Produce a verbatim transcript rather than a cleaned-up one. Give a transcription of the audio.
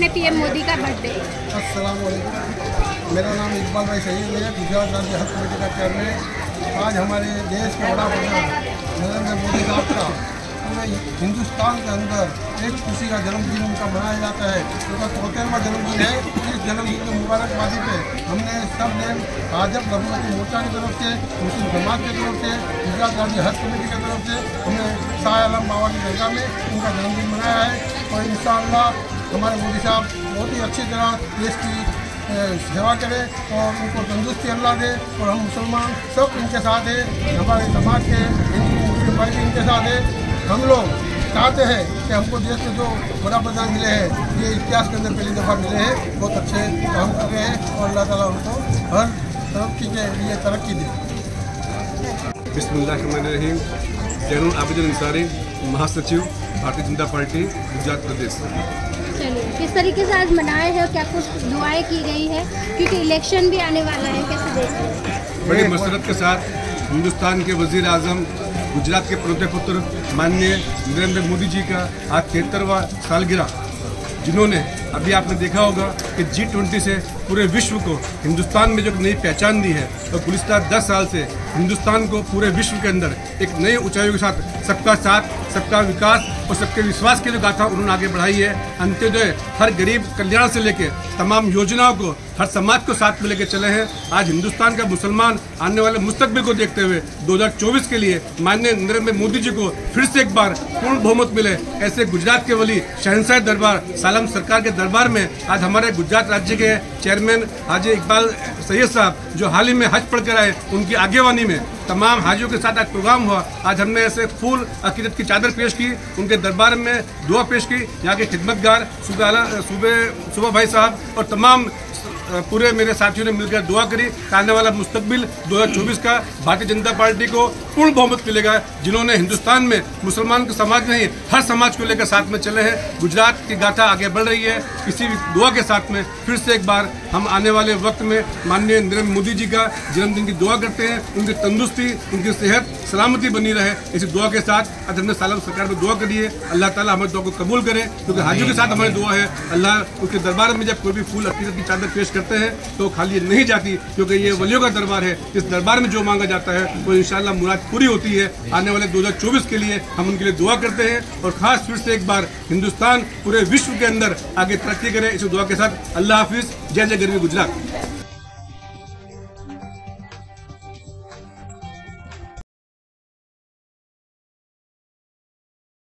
है पीएम मोदी का बर्थडे। अस्सलाम वालेकुम, मेरा नाम इकबाल भाई सईद है, गुजरात राज्य हज कमेटी का चेयरमैन। आज हमारे देश के बड़ा प्रधान नरेंद्र मोदी साहब का पूरे हिंदुस्तान के अंदर एक खुशी का जन्मदिन उनका मनाया जाता है। उनका चौहत्तरवां जन्मदिन है। इस जन्मदिन की मुबारकबादी पे हमने सब ने भाजपा लघुमती मोर्चा की तरफ से, मुस्लिम समाज की तरफ से, गुजरात राज्य हज कमेटी की तरफ से हमने शाह आलम बाबा की दरगाह में उनका जन्मदिन मनाया है। और इंशाअल्लाह हमारे मोदी साहब बहुत ही अच्छी तरह देश की सेवा करें और उनको तंदुरुस्ती अल्लाह दे। और हम मुसलमान सब इनके साथ हैं, हमारे समाज के हिंदू मुस्लिम भाई भी इनके साथ है। हम लोग चाहते हैं कि हमको देश में जो बड़ा प्रधान मिले हैं, ये इतिहास के अंदर पहली दफ़ा मिले हैं, बहुत अच्छे काम कर रहे हैं और अल्लाह ताला उनको हर तरक्की के लिए तरक्की दे। बिस्मिल्लाहिर्रहमानिर्रहीम। जैनुल आबिदीन अंसारी, महासचिव भारतीय जनता पार्टी गुजरात प्रदेश। चलिए, किस तरीके से आज मनाए हैं और क्या कुछ दुआएं की गई है, क्योंकि इलेक्शन भी आने वाला है, कैसे देखते हैं? बड़ी मसरत के साथ हिंदुस्तान के वजीर आजम गुजरात के प्रणत पुत्र माननीय नरेंद्र मोदी जी का आज तिहत्तरवां सालगिरह, जिन्होंने अभी आपने देखा होगा कि जी ट्वेंटी से पूरे विश्व को हिंदुस्तान में जो नई पहचान दी है, तो गुज़िश्ता दस साल से हिंदुस्तान को पूरे विश्व के अंदर एक नई ऊंचाइयों के साथ सबका साथ, सबका विकास और सबके विश्वास की जो गाथा उन्होंने आगे बढ़ाई है। अंत्योदय, हर गरीब कल्याण से लेकर तमाम योजनाओं को हर समाज को साथ में लेकर चले हैं। आज हिंदुस्तान का मुसलमान आने वाले मुस्तकबिल को देखते हुए दो हज़ार चौबीस के लिए माननीय नरेंद्र मोदी जी को फिर से एक बार पूर्ण बहुमत मिले, ऐसे गुजरात के वली शहंशाह दरबार सालम सरकार के दरबार में आज हमारे गुजरात राज्य के चेयरमैन हाजी इकबाल सैयद साहब, जो हाल ही में हज पढ़ कर आए, उनकी आगेवानी में तमाम हाजियों के साथ आज प्रोग्राम हुआ। आज हमने ऐसे फूल अकीदत की चादर पेश की, उनके दरबार में दुआ पेश की। यहाँ के खिदमतगार सूबे सूबे सूबा भाई साहब और तमाम पूरे मेरे साथियों ने मिलकर दुआ करी कि आने वाला मुस्तकबिल दो हज़ार चौबीस का भारतीय जनता पार्टी को पूर्ण बहुमत मिलेगा, जिन्होंने हिंदुस्तान में मुसलमान के समाज नहीं हर समाज को लेकर साथ में चले हैं। गुजरात की गाथा आगे बढ़ रही है। इसी दुआ के साथ में फिर से एक बार हम आने वाले वक्त में माननीय नरेंद्र मोदी जी का जन्मदिन की दुआ करते हैं, उनकी तंदुरुस्ती, उनकी सेहत सलामती बनी रहे, इसी दुआ के साथ आज हमने सालम सरकार में दुआ करी है। अल्लाह ताला हमारी दुआ को कबूल करे, क्योंकि हाजियों के साथ हमारी दुआ है। अल्लाह उसके दरबार में जब कोई भी फूल अकीदत की चादर पेश करते हैं तो खाली नहीं जाती, क्योंकि ये वलियों का दरबार है। इस दरबार में जो मांगा जाता है वो इंशाअल्लाह मुराद पूरी होती है। आने वाले दो हज़ार चौबीस के लिए हम उनके लिए दुआ करते हैं और खास फिर से एक बार हिंदुस्तान पूरे विश्व के अंदर आगे तरक्की करे, इस दुआ के साथ अल्लाह हाफिज। जय जय गरवी गुजरात।